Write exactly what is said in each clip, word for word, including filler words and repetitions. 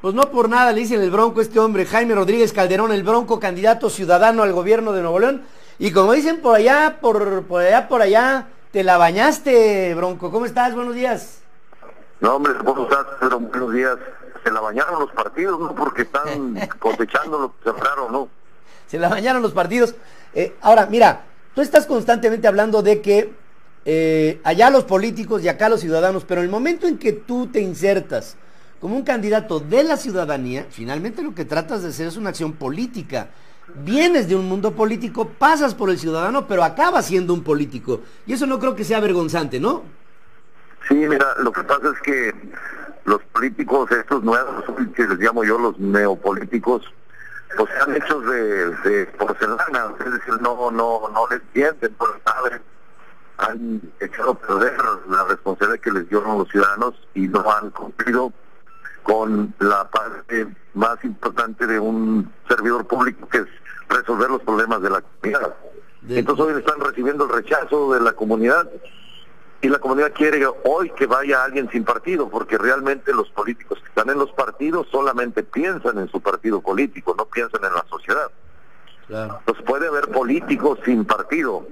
Pues no por nada le dicen el Bronco a este hombre, Jaime Rodríguez Calderón, el Bronco, candidato ciudadano al gobierno de Nuevo León. Y como dicen por allá, por, por allá, por allá, te la bañaste, Bronco. ¿Cómo estás? Buenos días. No, hombre, ¿cómo estás, Pedro? Buenos días. Se la bañaron los partidos, ¿no? Porque están cosechando lo que sembraron, ¿no? Se la bañaron los partidos. Eh, ahora, mira, tú estás constantemente hablando de que eh, allá los políticos y acá los ciudadanos, pero el momento en que tú te insertas como un candidato de la ciudadanía, finalmente lo que tratas de hacer es una acción política. Vienes de un mundo político, pasas por el ciudadano, pero acabas siendo un político. Y eso no creo que sea vergonzante, ¿no? Sí, mira, lo que pasa es que los políticos, estos nuevos, que les llamo yo los neopolíticos, pues están hechos de, de porcelana, es decir, no, no, no les entienden, no saben, han echado a perder la responsabilidad que les dieron los ciudadanos y no han cumplido con la parte más importante de un servidor público, que es resolver los problemas de la comunidad. De... Entonces hoy están recibiendo el rechazo de la comunidad y la comunidad quiere hoy que vaya alguien sin partido, porque realmente los políticos que están en los partidos solamente piensan en su partido político, no piensan en la sociedad. Claro. Entonces puede haber políticos sin partido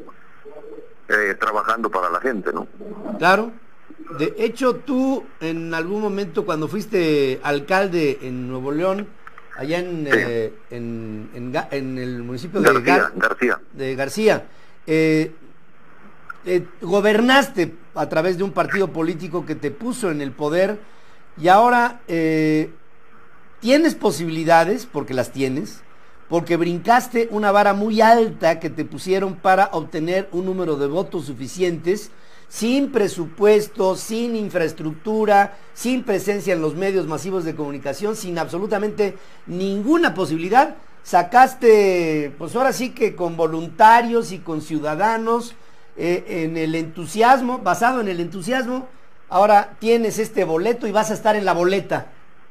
eh, trabajando para la gente, ¿no? Claro. De hecho, tú en algún momento cuando fuiste alcalde en Nuevo León, allá en, sí. eh, en, en, en el municipio de García, Gar García, de García eh, eh, gobernaste a través de un partido político que te puso en el poder y ahora eh, tienes posibilidades, porque las tienes, porque brincaste una vara muy alta que te pusieron para obtener un número de votos suficientes, sin presupuesto, sin infraestructura, sin presencia en los medios masivos de comunicación, sin absolutamente ninguna posibilidad. Sacaste, pues ahora sí que con voluntarios y con ciudadanos, eh, en el entusiasmo, basado en el entusiasmo, ahora tienes este boleto y vas a estar en la boleta.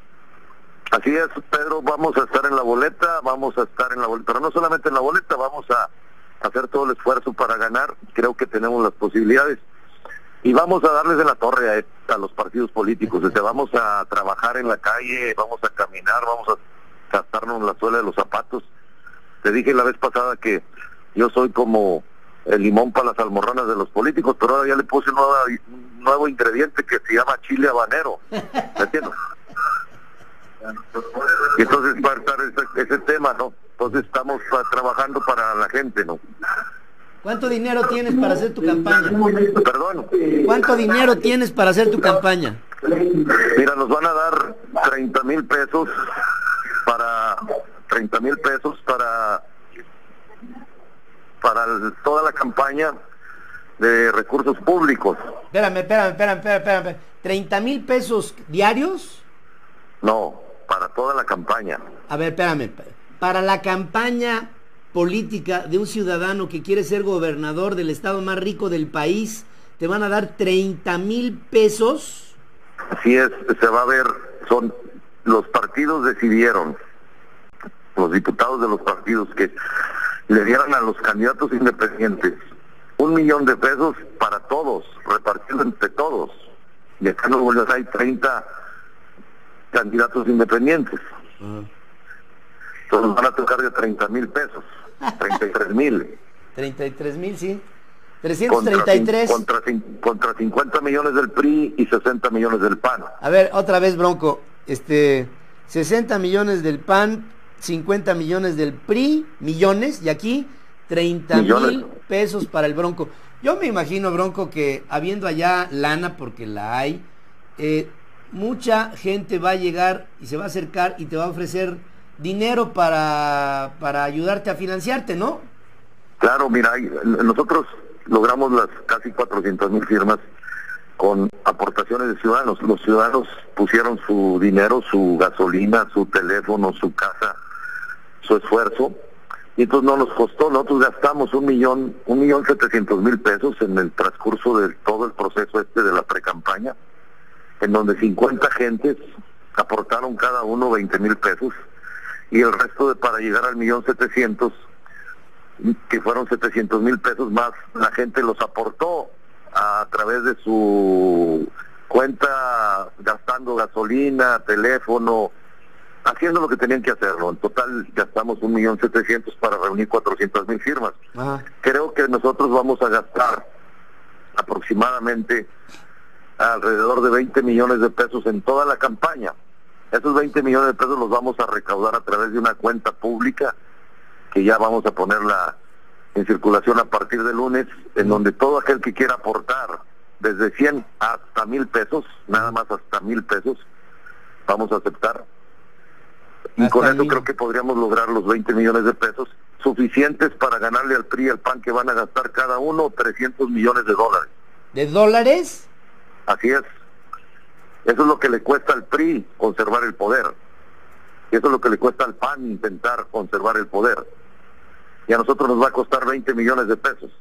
Así es, Pedro, vamos a estar en la boleta, vamos a estar en la boleta, pero no solamente en la boleta, vamos a hacer todo el esfuerzo para ganar, creo que tenemos las posibilidades. Y vamos a darles de la torre a, a los partidos políticos, o sea, vamos a trabajar en la calle, vamos a caminar, vamos a gastarnos la suela de los zapatos. Te dije la vez pasada que yo soy como el limón para las almorranas de los políticos, pero ahora ya le puse nueva, un nuevo ingrediente que se llama chile habanero, ¿me entiendes? Y entonces va a estar ese, ese tema, ¿no? Entonces estamos pa, trabajando para la gente, ¿no? ¿Cuánto dinero tienes para hacer tu campaña? Perdón. ¿Cuánto dinero tienes para hacer tu campaña? Mira, nos van a dar treinta mil pesos para treinta mil pesos para para el, toda la campaña de recursos públicos. Espérame, espérame, espérame, espérame, espérame. ¿treinta mil pesos diarios? No, para toda la campaña. A ver, espérame. Para la campaña política de un ciudadano que quiere ser gobernador del estado más rico del país, te van a dar treinta mil pesos. Así es, se va a ver, son los partidos decidieron, los diputados de los partidos, que le dieran a los candidatos independientes un millón de pesos para todos, repartido entre todos. Y acá en Nuevo León hay treinta candidatos independientes. Uh-huh. Entonces van a tocar de treinta mil pesos, treinta y tres mil. treinta y tres mil, sí. trescientos treinta y tres. Contra, contra, contra cincuenta millones del P R I y sesenta millones del P A N. A ver, otra vez, Bronco. Este, sesenta millones del P A N, cincuenta millones del P R I, millones, y aquí treinta mil pesos para el Bronco. Yo me imagino, Bronco, que habiendo allá lana, porque la hay, eh, mucha gente va a llegar y se va a acercar y te va a ofrecer dinero para, para ayudarte a financiarte, ¿no? Claro, mira, nosotros logramos las casi cuatrocientas mil firmas con aportaciones de ciudadanos. Los ciudadanos pusieron su dinero, su gasolina, su teléfono, su casa, su esfuerzo, y entonces no nos costó. Nosotros gastamos un millón, un millón setecientos mil pesos en el transcurso de todo el proceso este de la precampaña, en donde cincuenta gentes aportaron cada uno veinte mil pesos, y el resto de para llegar al millón setecientos, que fueron setecientos mil pesos más, la gente los aportó a través de su cuenta, gastando gasolina, teléfono, haciendo lo que tenían que hacerlo. En total gastamos un millón setecientos para reunir cuatrocientas mil firmas. Ajá. Creo que nosotros vamos a gastar aproximadamente alrededor de veinte millones de pesos en toda la campaña. Esos veinte millones de pesos los vamos a recaudar a través de una cuenta pública que ya vamos a ponerla en circulación a partir de lunes, en donde todo aquel que quiera aportar desde cien hasta mil pesos, nada más hasta mil pesos, vamos a aceptar. Y hasta con eso creo que podríamos lograr los veinte millones de pesos, suficientes para ganarle al P R I y al P A N, que van a gastar cada uno trescientos millones de dólares. ¿De dólares? Así es. Eso es lo que le cuesta al P R I conservar el poder. Y eso es lo que le cuesta al P A N intentar conservar el poder. Y a nosotros nos va a costar veinte millones de pesos.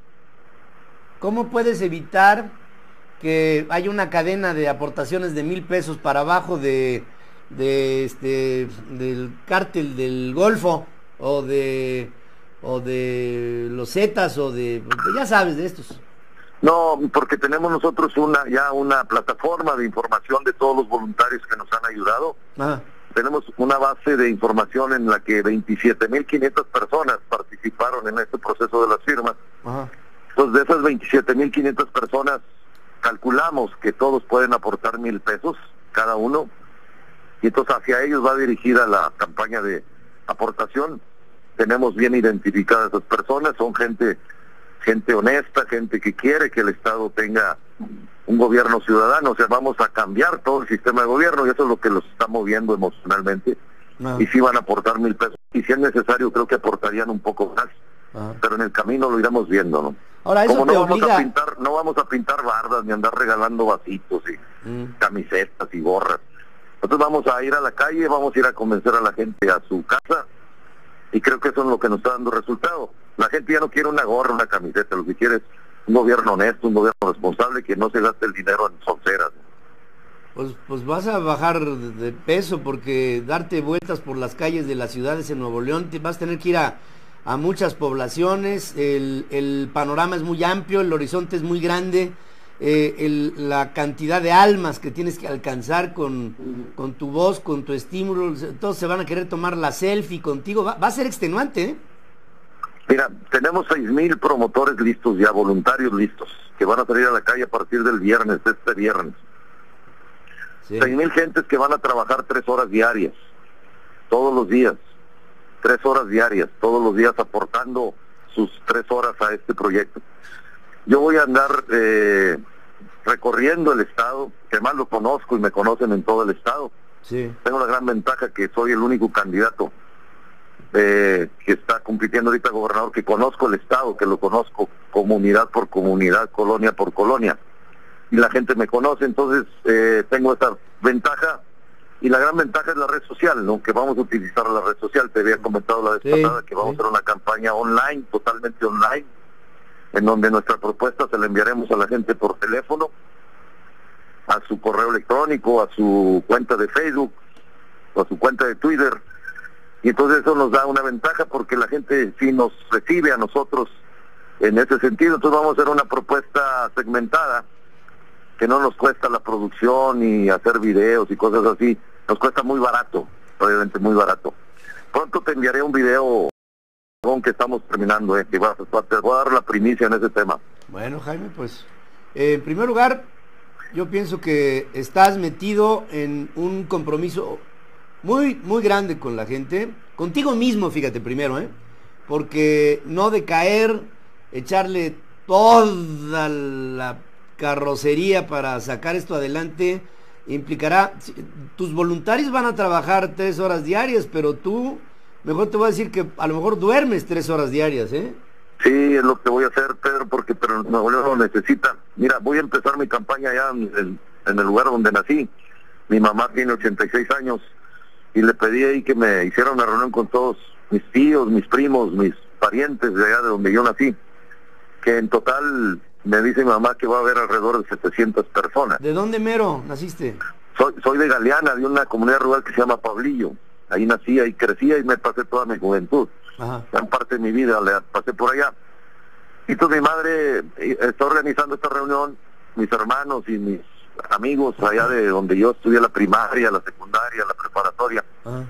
¿Cómo puedes evitar que haya una cadena de aportaciones de mil pesos para abajo de, de este del cártel del Golfo o de o de los Zetas o de, ya sabes, de estos? No, porque tenemos nosotros una ya una plataforma de información de todos los voluntarios que nos han ayudado. Ajá. Tenemos una base de información en la que veintisiete mil quinientas personas participaron en este proceso de las firmas. Ajá. Entonces, de esas veintisiete mil quinientas personas, calculamos que todos pueden aportar mil pesos cada uno, y entonces hacia ellos va dirigida la campaña de aportación. Tenemos bien identificadas esas personas, son gente gente honesta, gente que quiere que el Estado tenga un gobierno ciudadano. O sea, vamos a cambiar todo el sistema de gobierno, y eso es lo que los está moviendo emocionalmente. No. Y sí van a aportar mil pesos, y si es necesario creo que aportarían un poco más. Ajá. Pero en el camino lo iremos viendo, ¿no? Ahora, eso Como no te vamos obliga... a pintar, no vamos a pintar bardas ni andar regalando vasitos y mm. camisetas y gorras. Nosotros vamos a ir a la calle, vamos a ir a convencer a la gente a su casa, y creo que eso es lo que nos está dando resultado. La gente ya no quiere una gorra, una camiseta, lo que quiere es un gobierno honesto, un gobierno responsable, que no se gaste el dinero en sonceras. Pues, pues vas a bajar de peso, porque darte vueltas por las calles de las ciudades en Nuevo León, te vas a tener que ir a, a muchas poblaciones, el, el panorama es muy amplio, el horizonte es muy grande, eh, el, la cantidad de almas que tienes que alcanzar con, con tu voz, con tu estímulo, todos se van a querer tomar la selfie contigo, va, va a ser extenuante, ¿eh? Mira, tenemos seis mil promotores listos ya, voluntarios listos, que van a salir a la calle a partir del viernes, de este viernes. Sí. seis mil gentes que van a trabajar tres horas diarias, todos los días, tres horas diarias, todos los días aportando sus tres horas a este proyecto. Yo voy a andar eh, recorriendo el estado, que además lo conozco y me conocen en todo el estado. Sí. Tengo la gran ventaja que soy el único candidato Eh, que está compitiendo ahorita gobernador, que conozco el estado, que lo conozco comunidad por comunidad, colonia por colonia, y la gente me conoce. Entonces eh, tengo esa ventaja, y la gran ventaja es la red social, ¿no? Que vamos a utilizar la red social. Te había comentado la vez sí, pasada que vamos sí. a hacer una campaña online, totalmente online, en donde nuestra propuesta se la enviaremos a la gente por teléfono, a su correo electrónico, a su cuenta de Facebook, o a su cuenta de Twitter. Y entonces eso nos da una ventaja, porque la gente sí nos recibe a nosotros en ese sentido. Entonces vamos a hacer una propuesta segmentada, que no nos cuesta la producción y hacer videos y cosas así, nos cuesta muy barato, obviamente muy barato. Pronto te enviaré un video con que estamos terminando, eh, que vas, te voy a dar la primicia en ese tema. Bueno, Jaime, pues eh, en primer lugar, yo pienso que estás metido en un compromiso muy, muy grande con la gente, contigo mismo, fíjate, primero, ¿eh? Porque no decaer, echarle toda la carrocería para sacar esto adelante, implicará, tus voluntarios van a trabajar tres horas diarias, pero tú, mejor te voy a decir que a lo mejor duermes tres horas diarias, ¿eh? Sí, es lo que voy a hacer, Pedro, porque pero Nuevo León lo necesita. Mira, voy a empezar mi campaña allá en el, en el lugar donde nací. Mi mamá tiene ochenta y seis años, y le pedí ahí que me hiciera una reunión con todos mis tíos, mis primos, mis parientes de allá de donde yo nací, que en total me dice mi mamá que va a haber alrededor de setecientas personas. ¿De dónde mero naciste? Soy, soy de Galeana, de una comunidad rural que se llama Pablillo. Ahí nací, ahí crecí, y me pasé toda mi juventud. Ajá. Gran parte de mi vida la pasé por allá. Y entonces mi madre está organizando esta reunión, mis hermanos y mis amigos allá de donde yo estudié la primaria, la secundaria, la preparatoria. Ajá.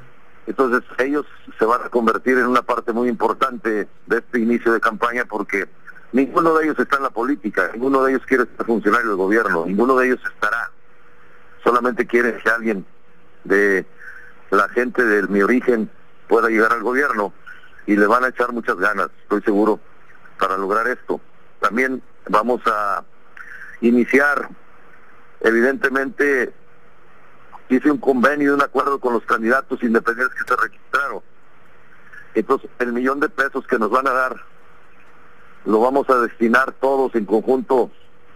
Entonces ellos se van a convertir en una parte muy importante de este inicio de campaña, porque ninguno de ellos está en la política, ninguno de ellos quiere ser funcionario del gobierno, ninguno de ellos estará. Solamente quieren que alguien de la gente de mi origen pueda llegar al gobierno, y le van a echar muchas ganas, estoy seguro, para lograr esto. También vamos a iniciar, evidentemente, hice un convenio y un acuerdo con los candidatos independientes que se registraron. Entonces, el millón de pesos que nos van a dar, lo vamos a destinar todos en conjunto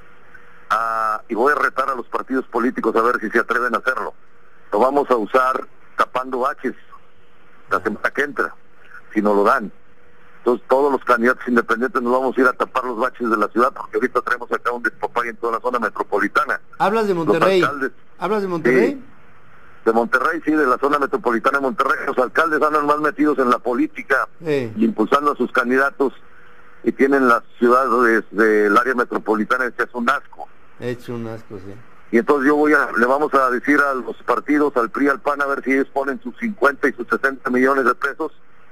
a, y voy a retar a los partidos políticos a ver si se atreven a hacerlo. Lo vamos a usar tapando baches la semana que entra, si nos lo dan. Entonces todos los candidatos independientes nos vamos a ir a tapar los baches de la ciudad, porque ahorita traemos acá un despapay en toda la zona metropolitana. ¿Hablas de Monterrey? Alcaldes, ¿Hablas de Monterrey? Sí, de Monterrey, sí, de la zona metropolitana de Monterrey. Los alcaldes andan más metidos en la política, sí, y impulsando a sus candidatos, y tienen las ciudades del área metropolitana hecho un asco. Hecho un asco, sí. Y entonces yo voy a, le vamos a decir a los partidos, al P R I, al P A N, a ver si ellos ponen sus cincuenta y sus sesenta millones de pesos,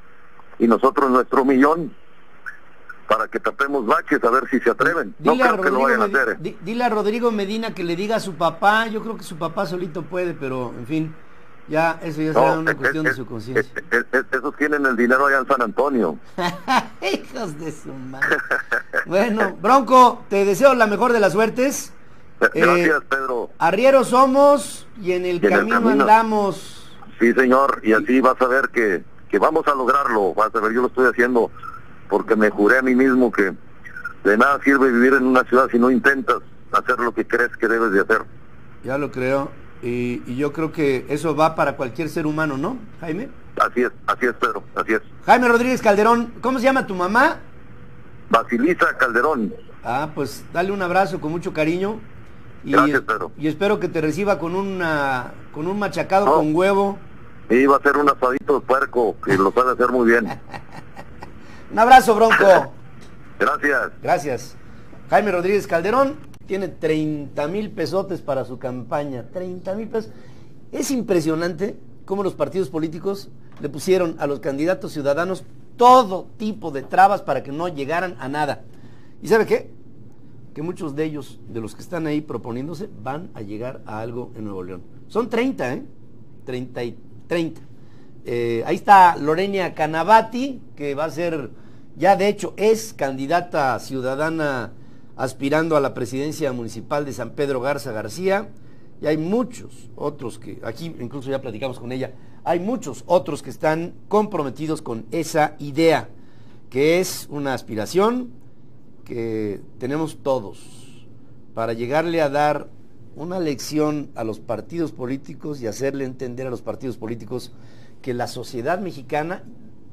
y nosotros nuestro millón, para que tapemos baches, a ver si se atreven. Dile no creo que lo vayan a hacer. ¿eh? Di, dile a Rodrigo Medina que le diga a su papá, yo creo que su papá solito puede, pero en fin, ya eso ya será no, una es, cuestión es, de su conciencia. Es, es, esos tienen el dinero allá en San Antonio. Hijos de su madre. Bueno, Bronco, te deseo la mejor de las suertes. Gracias, eh, Pedro. Arrieros somos y en el, y en camino, el camino andamos. Sí, señor, y así vas a ver que, que vamos a lograrlo. Vas a ver, yo lo estoy haciendo porque me juré a mí mismo que de nada sirve vivir en una ciudad si no intentas hacer lo que crees que debes de hacer. Ya lo creo, y, y yo creo que eso va para cualquier ser humano, ¿no, Jaime? Así es, así es, Pedro, así es. Jaime Rodríguez Calderón, ¿cómo se llama tu mamá? Basilisa Calderón. Ah, pues dale un abrazo con mucho cariño. Y, Gracias, Pedro. Y espero que te reciba con una con un machacado no. con huevo. Sí, va a ser un asadito de puerco, que lo sabe hacer muy bien. Un abrazo, Bronco. Gracias. Gracias. Jaime Rodríguez Calderón tiene treinta mil pesotes para su campaña. treinta mil pesos. Es impresionante cómo los partidos políticos le pusieron a los candidatos ciudadanos todo tipo de trabas para que no llegaran a nada. ¿Y sabe qué? Que muchos de ellos, de los que están ahí proponiéndose, van a llegar a algo en Nuevo León. Son treinta, ¿eh? treinta y treinta. Eh, ahí está Lorena Canavati, que va a ser, ya de hecho es candidata ciudadana aspirando a la presidencia municipal de San Pedro Garza García, y hay muchos otros que, aquí incluso ya platicamos con ella, hay muchos otros que están comprometidos con esa idea, que es una aspiración que tenemos todos para llegarle a dar una lección a los partidos políticos y hacerle entender a los partidos políticos que la sociedad mexicana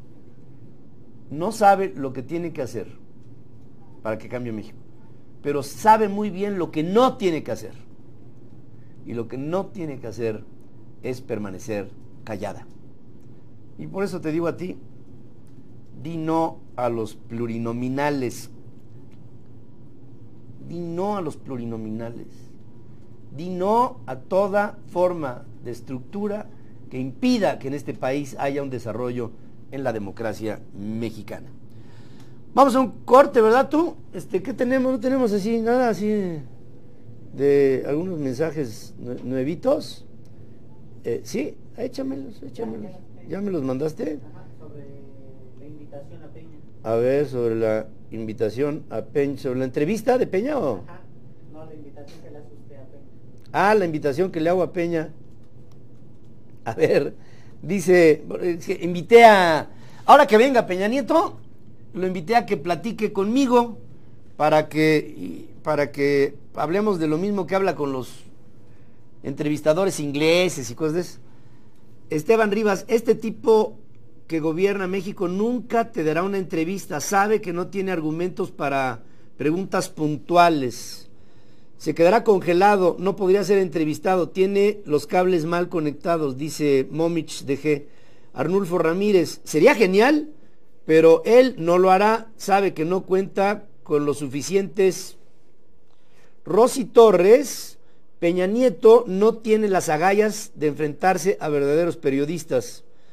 no sabe lo que tiene que hacer para que cambie México, pero sabe muy bien lo que no tiene que hacer, y lo que no tiene que hacer es permanecer callada. Y por eso te digo a ti, di no a los plurinominales. Di no a los plurinominales, di no a toda forma de estructura que impida que en este país haya un desarrollo en la democracia mexicana. Vamos a un corte, ¿verdad tú? Este, ¿qué tenemos? No tenemos así, nada así de, de algunos mensajes nuevitos. Eh, sí, échamelos, échamelos. ¿Ya me los mandaste? Ajá, sobre la invitación a Peña. A ver, sobre la invitación a Peña, ¿sobre la entrevista de Peña o? Ajá. No, la invitación que le hace usted a Peña. Ah, la invitación que le hago a Peña. A ver, dice, invité a, ahora que venga Peña Nieto, lo invité a que platique conmigo para que, para que hablemos de lo mismo que habla con los entrevistadores ingleses y cosas de eso. Esteban Rivas, este tipo que gobierna México nunca te dará una entrevista, sabe que no tiene argumentos para preguntas puntuales, se quedará congelado, no podría ser entrevistado, tiene los cables mal conectados, dice Momich de G. Arnulfo Ramírez, sería genial, pero él no lo hará, sabe que no cuenta con los suficientes. Rosy Torres, Peña Nieto no tiene las agallas de enfrentarse a verdaderos periodistas.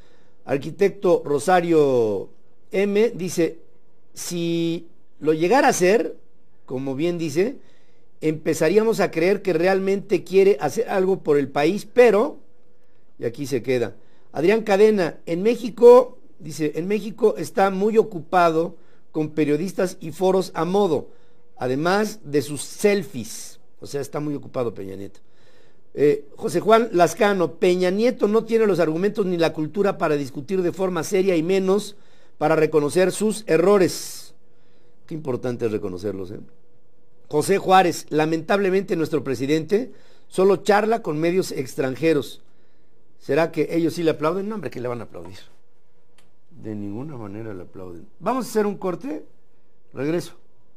Arquitecto Rosario M dice, si lo llegara a hacer, como bien dice, empezaríamos a creer que realmente quiere hacer algo por el país, pero, y aquí se queda. Adrián Cadena, en México, dice, en México está muy ocupado con periodistas y foros a modo, además de sus selfies, o sea, está muy ocupado Peña Nieto. Eh, José Juan Lascano, Peña Nieto no tiene los argumentos ni la cultura para discutir de forma seria y menos para reconocer sus errores. Qué importante es reconocerlos, ¿eh? José Juárez, lamentablemente nuestro presidente solo charla con medios extranjeros. ¿Será que ellos sí le aplauden? No, hombre, que le van a aplaudir. De ninguna manera le aplauden. Vamos a hacer un corte. Regreso.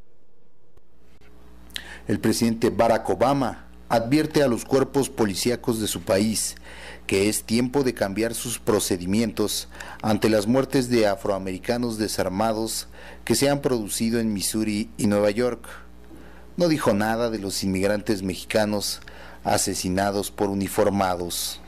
El presidente Barack Obama advierte a los cuerpos policíacos de su país que es tiempo de cambiar sus procedimientos ante las muertes de afroamericanos desarmados que se han producido en Missouri y Nueva York. No dijo nada de los inmigrantes mexicanos asesinados por uniformados.